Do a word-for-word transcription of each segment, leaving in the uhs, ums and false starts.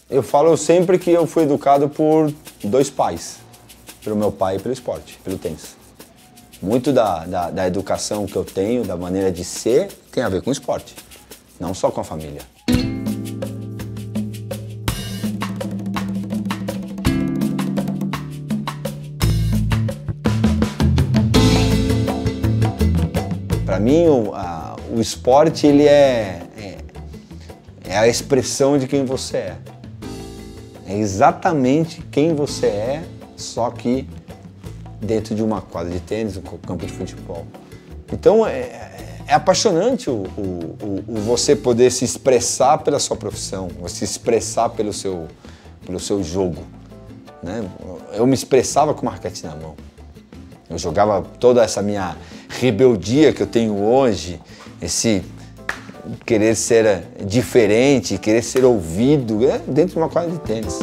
Eu falo sempre que eu fui educado por dois pais, pelo meu pai e pelo esporte, pelo tênis. Muito da, da, da educação que eu tenho, da maneira de ser, tem a ver com o esporte, não só com a família. Para mim, o, a, o esporte ele é, é, é a expressão de quem você é. É exatamente quem você é, só que dentro de uma quadra de tênis, um campo de futebol. Então é, é apaixonante o, o, o você poder se expressar pela sua profissão, se expressar pelo seu, pelo seu jogo, né? Eu me expressava com uma raquete na mão. Eu jogava toda essa minha rebeldia que eu tenho hoje, esse querer ser diferente, querer ser ouvido, é dentro de uma quadra de tênis.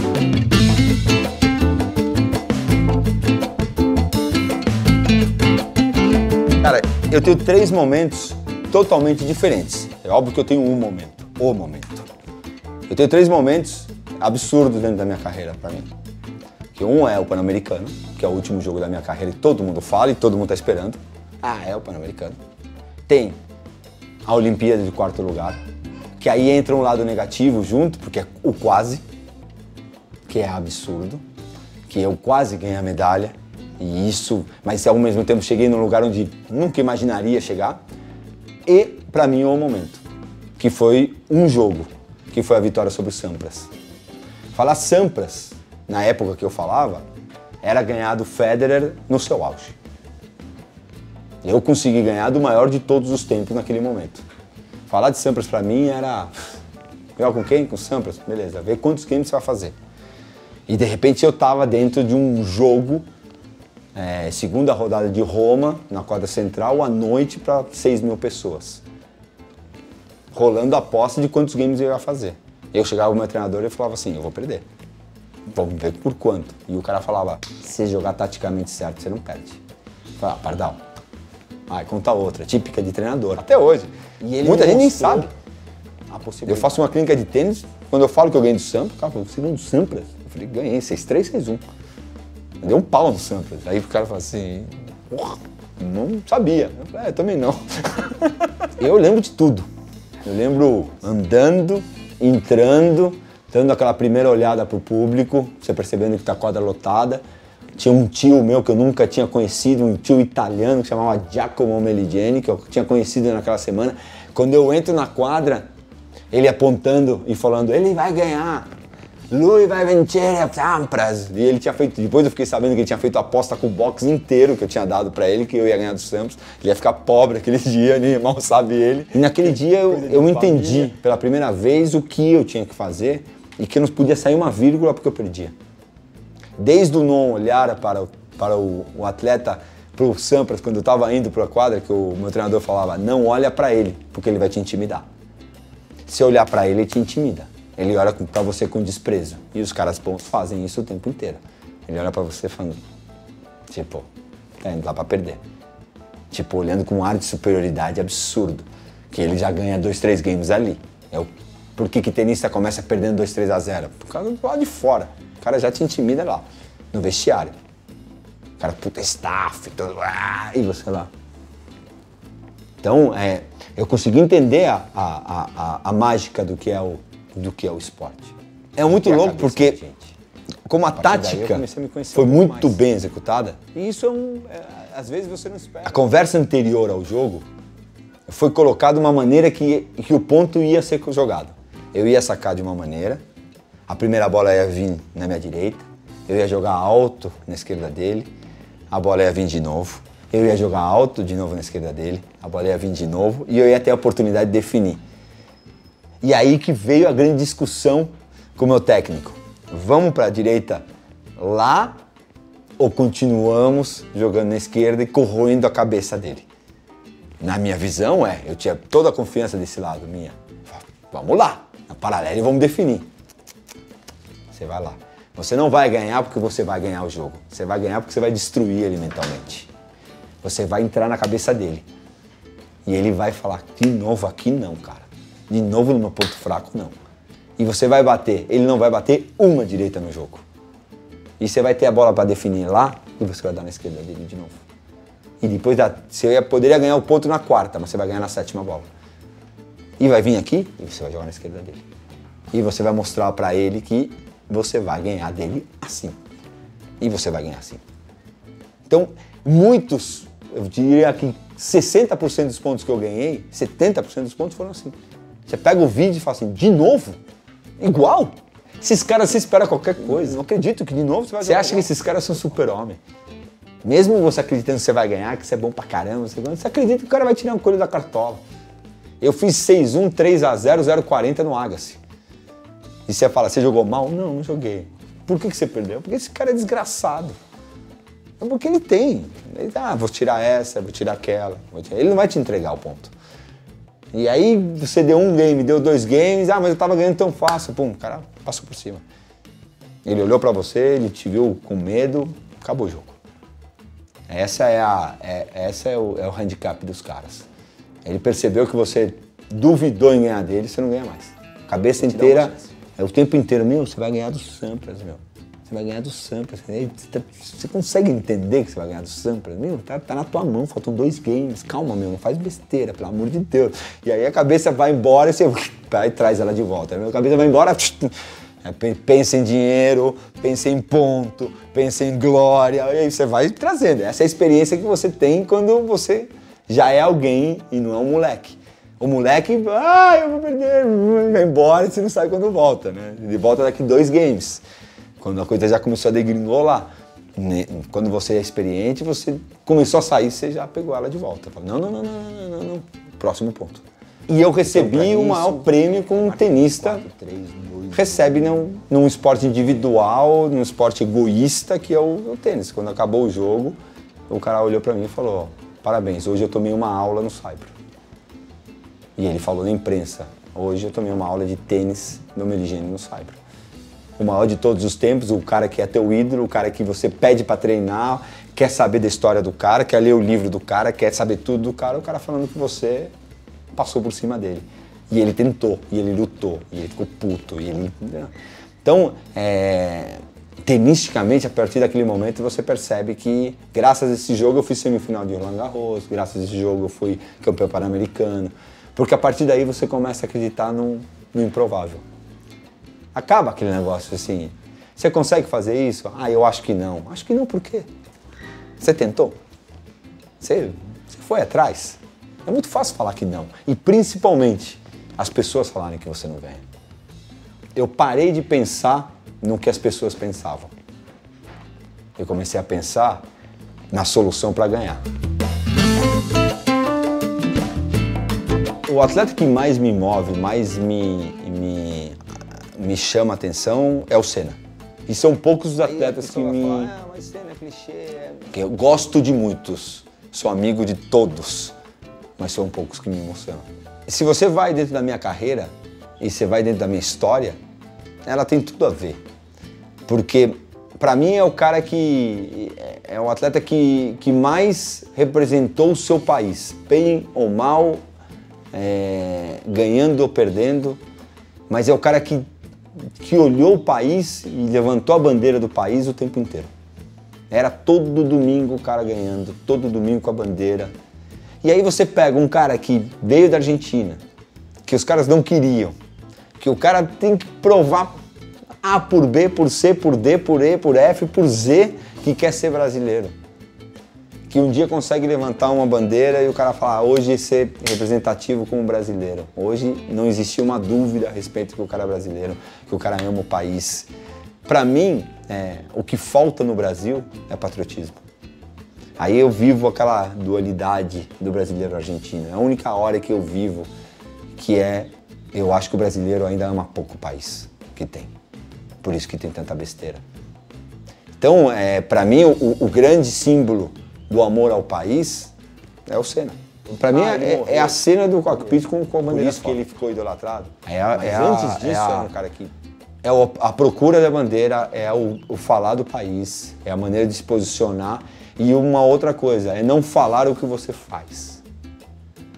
Cara, eu tenho três momentos totalmente diferentes. É óbvio que eu tenho um momento, o momento. Eu tenho três momentos absurdos dentro da minha carreira, pra mim. Que um é o Pan-Americano, que é o último jogo da minha carreira e todo mundo fala e todo mundo tá esperando. Ah, é o Pan-Americano. Tem a Olimpíada de quarto lugar, que aí entra um lado negativo junto, porque é o quase, que é absurdo, que eu quase ganhei a medalha. E isso, mas ao mesmo tempo cheguei num lugar onde nunca imaginaria chegar. E, pra mim, o momento, que foi um jogo, que foi a vitória sobre o Sampras. Falar Sampras, na época que eu falava, era ganhar do Federer no seu auge. Eu consegui ganhar do maior de todos os tempos naquele momento. Falar de Sampras pra mim era... Jogar com quem? Com Sampras? Beleza, ver quantos games você vai fazer. E de repente eu tava dentro de um jogo, é, segunda rodada de Roma, na quadra central, à noite para seis mil pessoas. Rolando a aposta de quantos games eu ia fazer. Eu chegava pro meu treinador e falava assim, eu vou perder. Vamos ver por quanto. E o cara falava, se jogar taticamente certo, você não perde. Eu falava, ah, pardal. Ah, conta outra, típica de treinador. Até hoje. E ele muita gente nem sabe. Eu faço uma clínica de tênis, quando eu falo que eu ganhei do Sampras, o cara falou, você ganhou do Sampras? Eu falei, ganhei, seis três, seis um. Deu um pau no Sampras. Aí o cara falou assim, porra, não sabia. Eu falei, é, também não. Eu lembro de tudo. Eu lembro andando, entrando, dando aquela primeira olhada pro público, você percebendo que tá a quadra lotada. Tinha um tio meu que eu nunca tinha conhecido, um tio italiano que se chamava Giacomo Meligiani, que eu tinha conhecido naquela semana. Quando eu entro na quadra, ele apontando e falando, ele vai ganhar, lui vai vencer a Sampras. E ele tinha feito, depois eu fiquei sabendo que ele tinha feito a aposta com o box inteiro que eu tinha dado pra ele, que eu ia ganhar do Sampras. Ele ia ficar pobre aquele dia, nem mal sabe ele. E naquele dia eu, eu entendi pela primeira vez o que eu tinha que fazer e que não podia sair uma vírgula porque eu perdia. Desde o não olhar para o, para o, o atleta, para o Sampras, quando eu estava indo para a quadra, que o meu treinador falava, não olha para ele, porque ele vai te intimidar. Se olhar para ele, ele te intimida. Ele olha para você com desprezo. E os caras bons fazem isso o tempo inteiro. Ele olha para você falando, tipo, tá indo lá para perder. Tipo, olhando com um ar de superioridade absurdo. Que ele já ganha dois, três games ali. É o, por que que tenista começa perdendo dois, três a zero? Por causa do lado de fora. O cara já te intimida lá, no vestiário. O cara, puta, staff, tudo, ah, e você lá. Então, é, eu consegui entender a, a, a, a mágica do que, é o, do que é o esporte. É muito louco porque, como a, a tática a foi muito mais bem executada, e isso é um, é, às vezes você não espera. A conversa anterior ao jogo foi colocada de uma maneira que, que o ponto ia ser jogado. Eu ia sacar de uma maneira, a primeira bola ia vir na minha direita, eu ia jogar alto na esquerda dele, a bola ia vir de novo, eu ia jogar alto de novo na esquerda dele, a bola ia vir de novo e eu ia ter a oportunidade de definir. E aí que veio a grande discussão com o meu técnico. Vamos para a direita lá ou continuamos jogando na esquerda e corroendo a cabeça dele? Na minha visão, é, eu tinha toda a confiança desse lado, minha. Vamos lá, na paralela e vamos definir. Você vai lá. Você não vai ganhar porque você vai ganhar o jogo. Você vai ganhar porque você vai destruir ele mentalmente. Você vai entrar na cabeça dele. E ele vai falar, de novo aqui não, cara. De novo no meu ponto fraco, não. e você vai bater, ele não vai bater uma direita no jogo. E você vai ter a bola para definir lá e você vai dar na esquerda dele de novo. E depois da, você poderia ganhar o ponto na quarta, mas você vai ganhar na sétima bola. E vai vir aqui e você vai jogar na esquerda dele. E você vai mostrar para ele que você vai ganhar dele assim. E você vai ganhar assim. Então, muitos, eu diria que sessenta por cento dos pontos que eu ganhei, setenta por cento dos pontos foram assim. Você pega o vídeo e fala assim, de novo? Igual? Esses caras, você espera qualquer coisa. Não acredito que de novo você vai ganhar. Você acha que esses caras são super-homem. Mesmo você acreditando que você vai ganhar, que você é bom pra caramba, você, você acredita que o cara vai tirar um coelho da cartola. Eu fiz seis a um, três a zero, zero a quarenta no Agassi. E você fala, você jogou mal? Não, não joguei. Por que que você perdeu? Porque esse cara é desgraçado. É porque ele tem. Ele, ah, vou tirar essa, vou tirar aquela. Vou tirar. Ele não vai te entregar o ponto. E aí você deu um game, deu dois games, ah, mas eu tava ganhando tão fácil. Pum, o cara passou por cima. Ele olhou pra você, ele te viu com medo, acabou o jogo. Essa é, a, é, essa é, o, é o handicap dos caras. Ele percebeu que você duvidou em ganhar dele, você não ganha mais. Cabeça inteira, é o tempo inteiro, meu, você vai ganhar dos Sampras, meu. Você vai ganhar do Sampras. Você, você consegue entender que você vai ganhar do Sampras? Meu, tá, tá na tua mão, faltam dois games. Calma, meu, não faz besteira, pelo amor de Deus. E aí a cabeça vai embora e você vai e traz ela de volta. A cabeça vai embora, pensa em dinheiro, pensa em ponto, pensa em glória. E aí você vai trazendo. Essa é a experiência que você tem quando você já é alguém e não é um moleque. O moleque, ah, eu vou perder, vai embora e você não sabe quando volta, né? Ele volta daqui dois games. Quando a coisa já começou a degringolar. Quando você é experiente, você começou a sair, você já pegou ela de volta. Fala, não, não, não, não, não, não, não, próximo ponto. E eu recebi então, o maior prêmio que um tenista recebe num, num esporte individual, num esporte egoísta, que é o, o tênis. Quando acabou o jogo, o cara olhou pra mim e falou, parabéns, hoje eu tomei uma aula no Saibro. E ele falou na imprensa, hoje eu tomei uma aula de tênis no Meligeni no Saibro. O maior de todos os tempos, o cara que é teu ídolo, o cara que você pede pra treinar, quer saber da história do cara, quer ler o livro do cara, quer saber tudo do cara, o cara falando que você passou por cima dele. E ele tentou, e ele lutou, e ele ficou puto, e ele... Então, é... tenisticamente, a partir daquele momento, você percebe que, graças a esse jogo, eu fui semifinal de Roland Garros, graças a esse jogo eu fui campeão pan-americano, porque a partir daí você começa a acreditar no, no improvável. Acaba aquele negócio assim, você consegue fazer isso? Ah, eu acho que não. Acho que não por quê? Você tentou? Você, você foi atrás? É muito fácil falar que não. E principalmente, as pessoas falarem que você não ganha. Eu parei de pensar no que as pessoas pensavam. Eu comecei a pensar na solução para ganhar. O atleta que mais me move, mais me, me, me chama a atenção é o Senna. E são poucos os atletas que me... Falar, ah, mas Senna é clichê. É... Eu gosto de muitos, sou amigo de todos, mas são poucos que me emocionam. Se você vai dentro da minha carreira e você vai dentro da minha história, ela tem tudo a ver. Porque, para mim, é o cara que... é o atleta que, que mais representou o seu país, bem ou mal, É, ganhando ou perdendo, mas é o cara que, que olhou o país e levantou a bandeira do país o tempo inteiro. Era todo domingo o cara ganhando, todo domingo com a bandeira. E aí você pega um cara que veio da Argentina, que os caras não queriam, que o cara tem que provar A por B, por C, por D, por E, por F, por Z, que quer ser brasileiro. Que um dia consegue levantar uma bandeira e o cara fala, ah, hoje ser representativo como brasileiro. Hoje não existia uma dúvida a respeito que o cara é brasileiro, que o cara ama o país. Para mim, é, o que falta no Brasil é patriotismo. Aí eu vivo aquela dualidade do brasileiro argentino. É a única hora que eu vivo que é, eu acho que o brasileiro ainda ama pouco o país que tem. Por isso que tem tanta besteira. Então, é, para mim, o, o grande símbolo do amor ao país é o Senna. Pra mim ah, é, é a cena do cockpit com, com a bandeira. Por isso que ele ficou idolatrado. É a, Mas é antes a, disso é, a, é um cara que... É o, a procura da bandeira, é o, o falar do país, é a maneira de se posicionar. E uma outra coisa, é não falar o que você faz.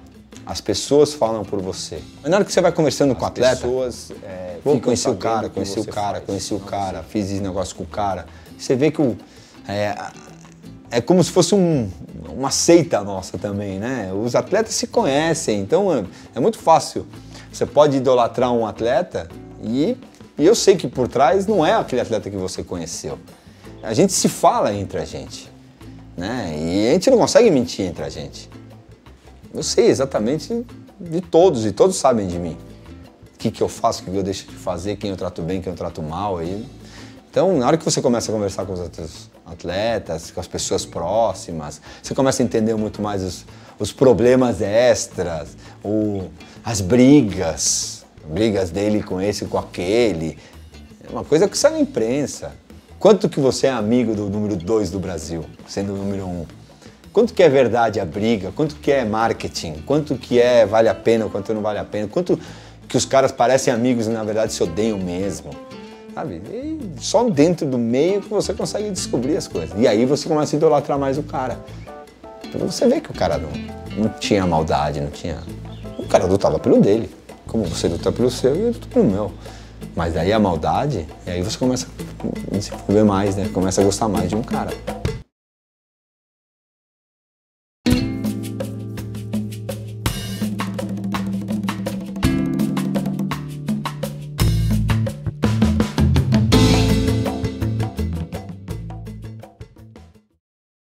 As pessoas falam por você. Mas na hora que você vai conversando com o atleta, pessoas, é, pô, conheci o cara, conheci o cara, conheci o cara, fiz esse negócio com o cara. Você vê que o, é, é como se fosse um, uma seita nossa também, né? Os atletas se conhecem, então é, é muito fácil. Você pode idolatrar um atleta e, e eu sei que por trás não é aquele atleta que você conheceu. A gente se fala entre a gente, né? E a gente não consegue mentir entre a gente. Eu sei exatamente de todos, e todos sabem de mim. O que, que eu faço, o que eu deixo de fazer, quem eu trato bem, quem eu trato mal. Aí. Então, na hora que você começa a conversar com os outros atletas, com as pessoas próximas, você começa a entender muito mais os, os problemas extras, o, as brigas, brigas dele com esse e com aquele. É uma coisa que sai na imprensa. Quanto que você é amigo do número dois do Brasil, sendo o número um? Quanto que é verdade a briga? Quanto que é marketing? Quanto que é vale a pena, quanto não vale a pena? Quanto que os caras parecem amigos e na verdade se odeiam mesmo? Sabe? E só dentro do meio que você consegue descobrir as coisas. E aí você começa a idolatrar mais o cara. Porque você vê que o cara não, não tinha maldade, não tinha... O cara lutava pelo dele. Como você luta pelo seu e eu luto pelo meu. Mas aí a maldade, e aí você começa a desenvolver mais, né? Começa a gostar mais de um cara.